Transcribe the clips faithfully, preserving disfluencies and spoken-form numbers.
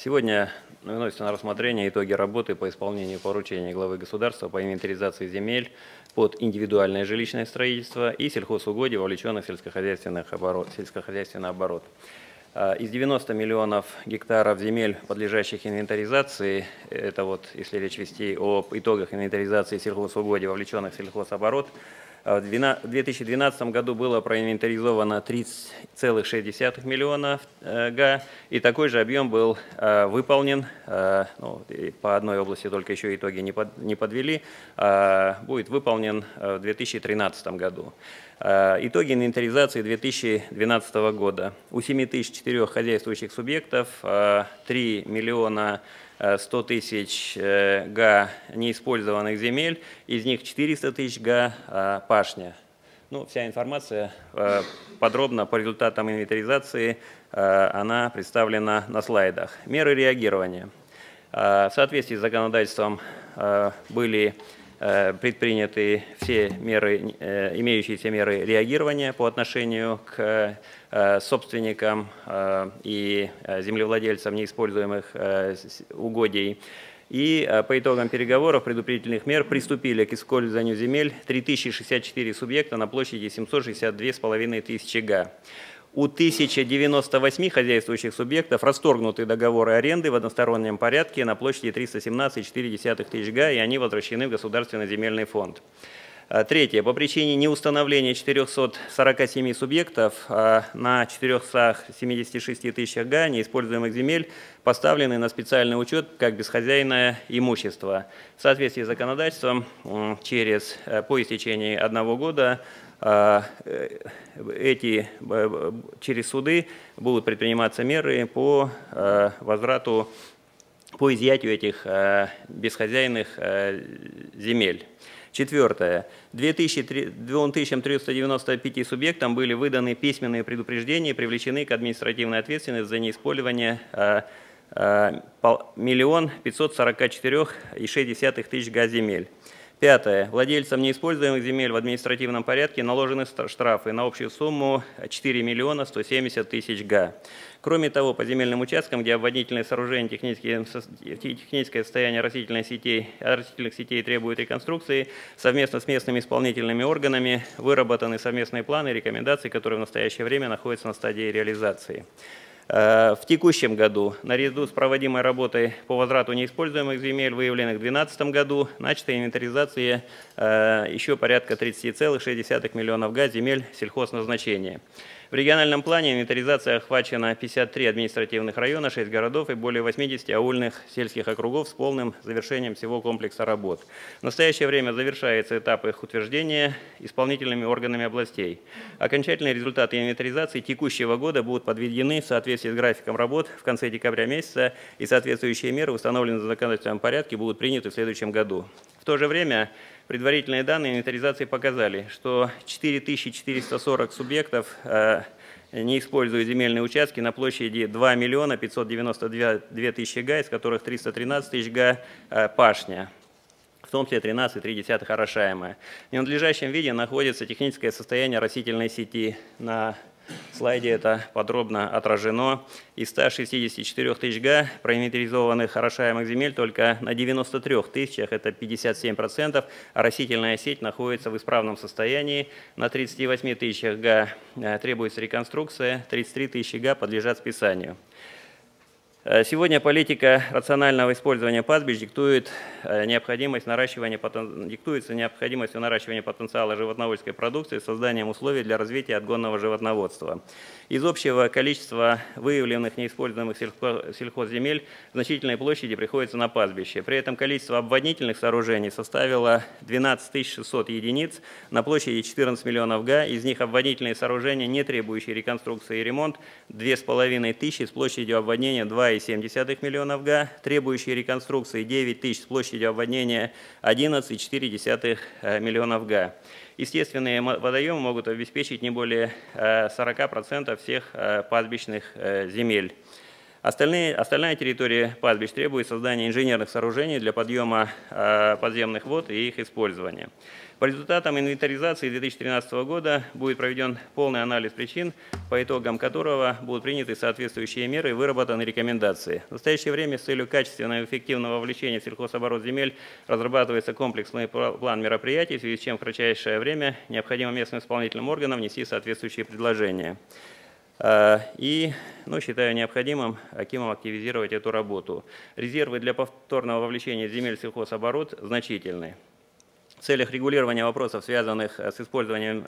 Сегодня выносятся на рассмотрение итоги работы по исполнению поручения главы государства по инвентаризации земель под индивидуальное жилищное строительство и сельхозугодий, вовлеченных в сельскохозяйственных оборот, сельскохозяйственный оборот. Из девяноста миллионов гектаров земель, подлежащих инвентаризации, это вот если речь вести об итогах инвентаризации сельхозугодий, вовлеченных в сельхозоборот, в две тысячи двенадцатом году было проинвентаризовано тридцать целых шесть десятых миллиона га, и такой же объем был выполнен, ну, по одной области только еще итоги не, под, не подвели, будет выполнен в две тысячи тринадцатом году. Итоги инвентаризации две тысячи двенадцатого года. У семи тысяч четырёх хозяйствующих субъектов три миллиона сто тысяч га неиспользованных земель, из них четыреста тысяч га пашня. Ну, вся информация подробно по результатам инвентаризации она представлена на слайдах. Меры реагирования. В соответствии с законодательством были предприняты все меры, имеющиеся меры реагирования по отношению к собственникам и землевладельцам неиспользуемых угодий. И по итогам переговоров предупредительных мер приступили к использованию земель три тысячи шестьдесят четыре субъекта на площади семьсот шестьдесят две с половиной тысячи га. У тысячи девяноста восьми хозяйствующих субъектов расторгнуты договоры аренды в одностороннем порядке на площади триста семнадцать целых четыре десятых тысяч га, и они возвращены в Государственный земельный фонд. Третье. По причине неустановления четырёхсот сорока семи субъектов на четырёхстах семидесяти шести тысячах га неиспользуемых земель поставлены на специальный учет как бесхозяйное имущество. В соответствии с законодательством через, по истечении одного года эти, через суды будут предприниматься меры по возврату, по изъятию этих бесхозяйных земель. Четвертое. двум тысячам трёмстам девяноста пяти субъектам были выданы письменные предупреждения и привлечены к административной ответственности за неиспользование миллион пятьсот сорок четыре и шесть десятых тысяч га земель. Пятое. Владельцам неиспользуемых земель в административном порядке наложены штрафы на общую сумму четыре миллиона сто семьдесят тысяч га. Кроме того, по земельным участкам, где обводнительные сооружения, техническое состояние растительных сетей, растительных сетей требует реконструкции, совместно с местными исполнительными органами выработаны совместные планы и рекомендации, которые в настоящее время находятся на стадии реализации. В текущем году, наряду с проводимой работой по возврату неиспользуемых земель, выявленных в две тысячи двенадцатом году, начата инвентаризация еще порядка тридцати целых шести десятых миллионов га земель сельхозназначения. В региональном плане инвентаризация охвачена пятьдесят три административных района, шесть городов и более восьмидесяти аульных сельских округов с полным завершением всего комплекса работ. В настоящее время завершается этап их утверждения исполнительными органами областей. Окончательные результаты инвентаризации текущего года будут подведены в соответствии с графиком работ в конце декабря месяца, и соответствующие меры, установленные в законодательном порядке, будут приняты в следующем году. В то же время предварительные данные инвентаризации показали, что четыре тысячи четыреста сорок субъектов э, не используют земельные участки на площади два миллиона пятьсот девяносто две тысячи га, из которых триста тринадцать тысяч га э, пашня, в том числе тринадцать целых три десятых орошаемая. В ненадлежащем виде находится техническое состояние растительной сети. На слайде это подробно отражено. Из ста шестидесяти четырёх тысяч га проинвентаризованных орошаемых земель только на девяноста трёх тысячах, это пятьдесят семь процентов, растительная сеть находится в исправном состоянии. На тридцати восьми тысячах га требуется реконструкция, тридцать три тысячи га подлежат списанию. Сегодня политика рационального использования пастбищ диктует необходимость наращивания, диктуется необходимостью наращивания потенциала животноводческой продукции, созданием условий для развития отгонного животноводства. Из общего количества выявленных неиспользуемых сельхозземель значительной площади приходится на пастбище. При этом количество обводнительных сооружений составило двенадцать тысяч шестьсот единиц на площади четырнадцать миллионов га. Из них обводительные сооружения, не требующие реконструкции и ремонт, две с половиной тысячи с площадью обводнения два целых семь десятых миллионов га, требующие реконструкции девять тысяч с площадью обводнения одиннадцать целых четыре десятых миллионов га. Естественные водоемы могут обеспечить не более сорока процентов всех пастбищных земель. Остальные, остальная территория пастбищ требует создания инженерных сооружений для подъема э, подземных вод и их использования. По результатам инвентаризации две тысячи тринадцатого года будет проведен полный анализ причин, по итогам которого будут приняты соответствующие меры и выработаны рекомендации. В настоящее время с целью качественного и эффективного вовлечения в сельхозоборот земель разрабатывается комплексный план мероприятий, в связи с чем в кратчайшее время необходимо местным исполнительным органам внести соответствующие предложения. И ну, считаю необходимым акимом активизировать эту работу. Резервы для повторного вовлечения земель в сельхозоборот значительны. В целях регулирования вопросов, связанных с использованием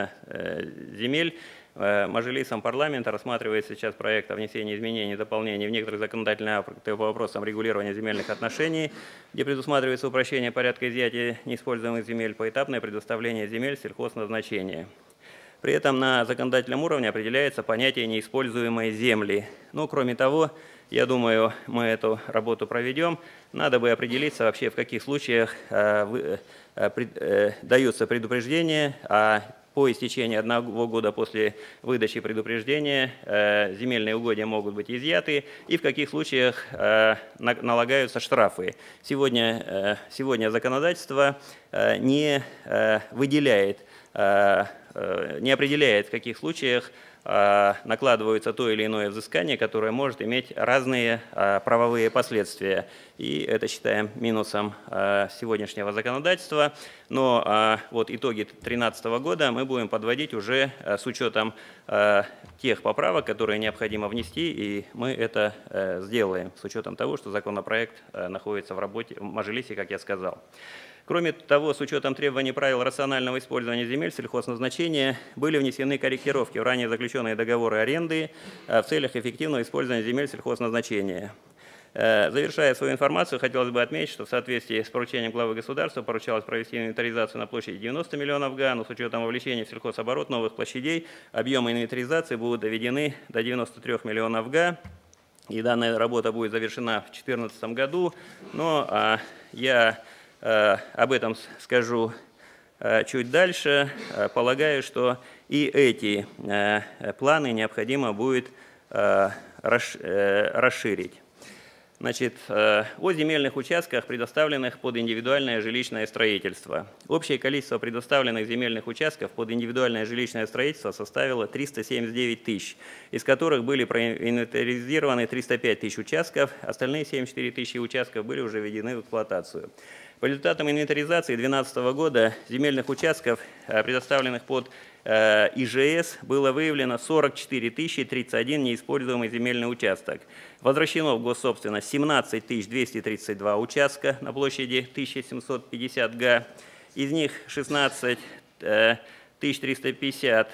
земель, Мажилисом парламента рассматривается сейчас проект о внесении изменений и дополнений в некоторые законодательные акты по вопросам регулирования земельных отношений, где предусматривается упрощение порядка изъятия неиспользуемых земель, поэтапное предоставление земель сельхозназначения. При этом на законодательном уровне определяется понятие неиспользуемой земли. Ну, кроме того, я думаю, мы эту работу проведем. Надо бы определиться вообще, в каких случаях э, э, э, дается предупреждение, а по истечении одного года после выдачи предупреждения э, земельные угодья могут быть изъяты, и в каких случаях э, на, налагаются штрафы. Сегодня, э, сегодня законодательство э, не э, выделяет, э, э, не определяет, в каких случаях накладывается то или иное взыскание, которое может иметь разные правовые последствия. И это считаем минусом сегодняшнего законодательства. Но вот итоги две тысячи тринадцатого года мы будем подводить уже с учетом тех поправок, которые необходимо внести, и мы это сделаем с учетом того, что законопроект находится в работе в Мажилисе, как я сказал. Кроме того, с учетом требований правил рационального использования земель сельхозназначения были внесены корректировки в ранее заключенные договоры аренды в целях эффективного использования земель сельхозназначения. Завершая свою информацию, хотелось бы отметить, что в соответствии с поручением главы государства поручалось провести инвентаризацию на площади девяноста миллионов га, но с учетом вовлечения в сельхозоборот новых площадей объемы инвентаризации будут доведены до девяноста трёх миллионов га. И данная работа будет завершена в две тысячи четырнадцатом году. Но а, я об этом скажу чуть дальше. Полагаю, что и эти планы необходимо будет расширить. Значит, о земельных участках, предоставленных под индивидуальное жилищное строительство. Общее количество предоставленных земельных участков под индивидуальное жилищное строительство составило триста семьдесят девять тысяч, из которых были проинвентаризированы триста пять тысяч участков, остальные семьдесят четыре тысячи участков были уже введены в эксплуатацию. По результатам инвентаризации две тысячи двенадцатого года земельных участков, предоставленных под И Ж С, было выявлено сорок четыре тысячи тридцать один неиспользуемый земельный участок. Возвращено в госсобственность семнадцать тысяч двести тридцать два участка на площади тысяча семьсот пятьдесят га. Из них шестнадцать тысяч триста пятьдесят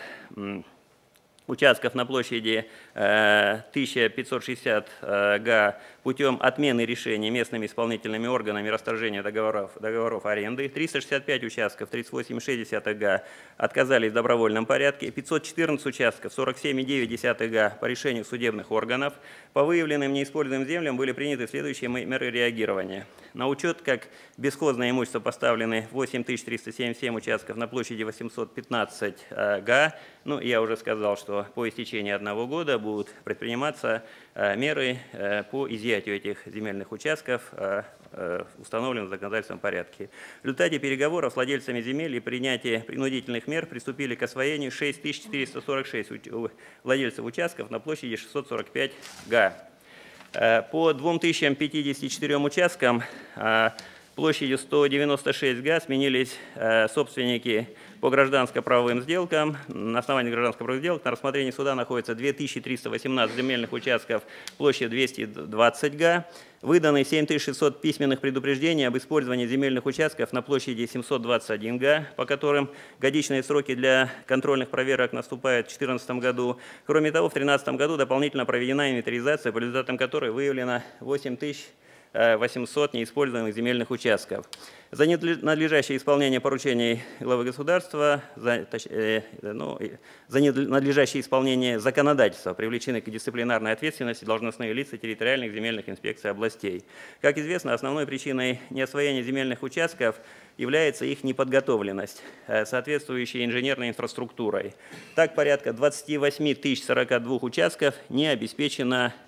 участков на площади тысяча пятьсот шестьдесят га путем отмены решений местными исполнительными органами расторжения договоров, договоров аренды, триста шестьдесят пять участков, тридцать восемь целых шесть десятых га отказались в добровольном порядке, пятьсот четырнадцать участков, сорок семь целых девять десятых га по решению судебных органов. По выявленным неиспользуемым землям были приняты следующие меры реагирования. На учет как бесхозное имущество поставлены восемь тысяч триста семьдесят семь участков на площади восемьсот пятнадцать га. Ну, я уже сказал, что по истечении одного года будут предприниматься меры по изъятию этих земельных участков, установленных в законодательном порядке. В результате переговоров с владельцами земель и принятия принудительных мер приступили к освоению шесть тысяч четыреста сорок шесть владельцев участков на площади шестьсот сорок пять га. По двум тысячам пятидесяти четырём участкам площадью сто девяносто шесть га сменились собственники по гражданско-правовым сделкам. На основании гражданско-правовых сделок на рассмотрении суда находится две тысячи триста восемнадцать земельных участков площадью двести двадцать га. Выданы семь тысяч шестьсот письменных предупреждений об использовании земельных участков на площади семьсот двадцать один га, по которым годичные сроки для контрольных проверок наступают в две тысячи четырнадцатом году. Кроме того, в две тысячи тринадцатом году дополнительно проведена инвентаризация, по результатам которой выявлено восемь тысяч восемьсот неиспользуемых земельных участков. За надлежащее исполнение поручений главы государства, за, э, ну, за надлежащее исполнение законодательства привлечены к дисциплинарной ответственности должностные лица территориальных земельных инспекций областей. Как известно, основной причиной неосвоения земельных участков является их неподготовленность соответствующей инженерной инфраструктурой. Так, порядка двадцати восьми тысяч сорока двух участков не обеспечено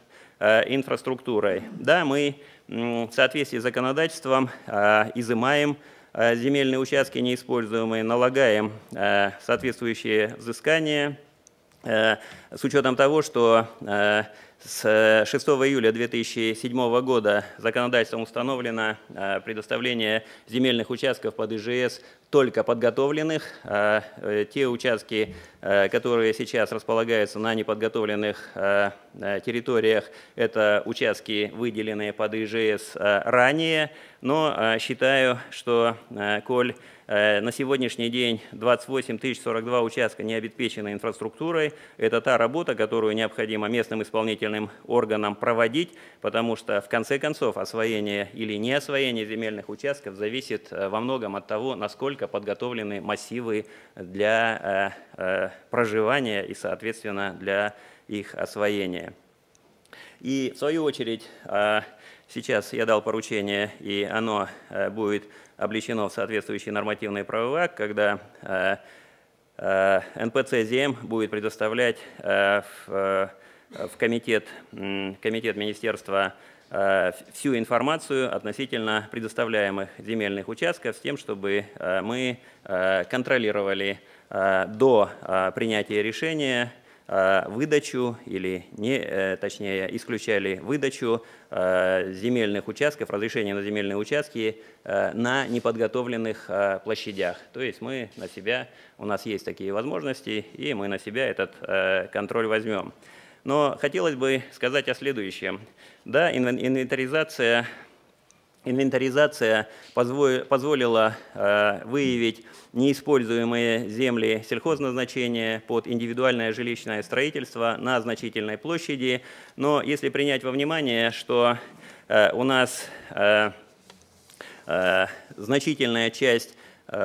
инфраструктурой. Да, мы в соответствии с законодательством изымаем земельные участки неиспользуемые, налагаем соответствующие взыскания с учетом того, что с шестого июля две тысячи седьмого года законодательством установлено предоставление земельных участков под ИЖС только подготовленных. Те участки, которые сейчас располагаются на неподготовленных территориях, это участки, выделенные под ИЖС ранее. Но считаю, что коль на сегодняшний день двадцать восемь тысяч сорок два участка не обеспечены инфраструктурой, это та работа, которую необходимо местным исполнительным органам проводить, потому что в конце концов освоение или не освоение земельных участков зависит во многом от того, насколько подготовлены массивы для проживания и, соответственно, для их освоения. И в свою очередь, сейчас я дал поручение, и оно будет облечено в соответствующий нормативный правовой акт, когда эн пэ цэ зем будет предоставлять в комитет, комитет министерства всю информацию относительно предоставляемых земельных участков с тем, чтобы мы контролировали до принятия решения выдачу или, не, точнее, исключали выдачу земельных участков, разрешения на земельные участки на неподготовленных площадях. То есть мы на себя, у нас есть такие возможности, и мы на себя этот контроль возьмем. Но хотелось бы сказать о следующем. Да, инвентаризация, инвентаризация позволила выявить неиспользуемые земли сельхозназначения под индивидуальное жилищное строительство на значительной площади. Но если принять во внимание, что у нас значительная часть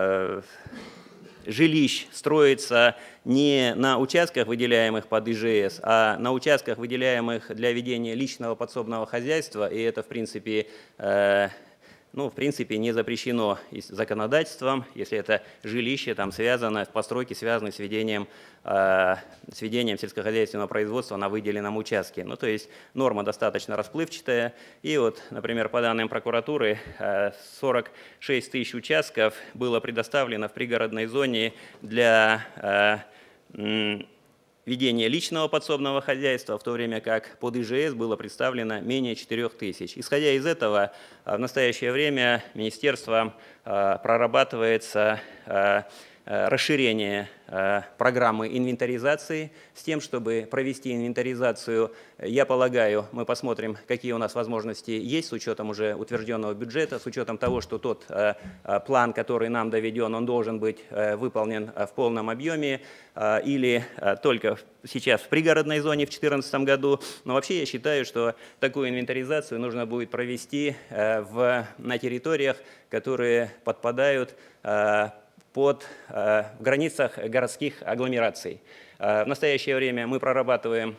жилищ строится не на участках, выделяемых под ИЖС, а на участках, выделяемых для ведения личного подсобного хозяйства, и это, в принципе, э, ну, в принципе, не запрещено законодательством, если это жилище там связано, постройки связаны с ведением, э, с ведением сельскохозяйственного производства на выделенном участке. Ну, то есть норма достаточно расплывчатая. И вот, например, по данным прокуратуры, э, сорок шесть тысяч участков было предоставлено в пригородной зоне для э, ведения личного подсобного хозяйства, в то время как под ИЖС было представлено менее четырёх тысяч. Исходя из этого, в настоящее время министерством прорабатывается расширение программы инвентаризации с тем, чтобы провести инвентаризацию. Я полагаю, мы посмотрим, какие у нас возможности есть с учетом уже утвержденного бюджета, с учетом того, что тот план, который нам доведен, он должен быть выполнен в полном объеме или только сейчас в пригородной зоне в две тысячи четырнадцатом году. Но вообще я считаю, что такую инвентаризацию нужно будет провести в, на территориях, которые подпадают под, в границах городских агломераций. В настоящее время мы прорабатываем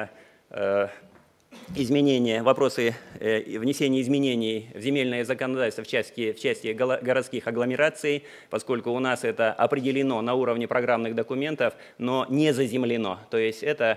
изменения, вопросы внесения изменений в земельное законодательство в части, в части городских агломераций, поскольку у нас это определено на уровне программных документов, но не заземлено. То есть это,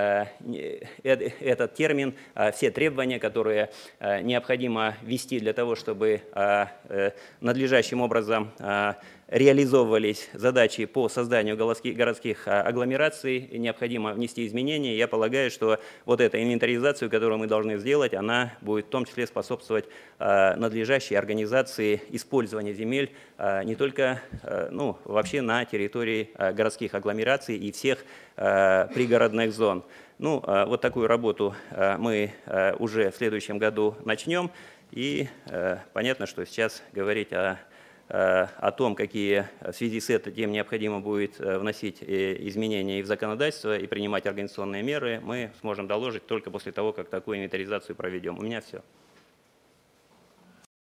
этот термин, все требования, которые необходимо ввести для того, чтобы надлежащим образом реализовывались задачи по созданию городских агломераций, необходимо внести изменения. Я полагаю, что вот эта инвентаризация, которую мы должны сделать, она будет в том числе способствовать надлежащей организации использования земель не только, ну, вообще на территории городских агломераций и всех пригородных зон. Ну, вот такую работу мы уже в следующем году начнем. И понятно, что сейчас говорить о о том, какие в связи с этим необходимо будет вносить изменения и в законодательство и принимать организационные меры, мы сможем доложить только после того, как такую инвентаризацию проведем. У меня все.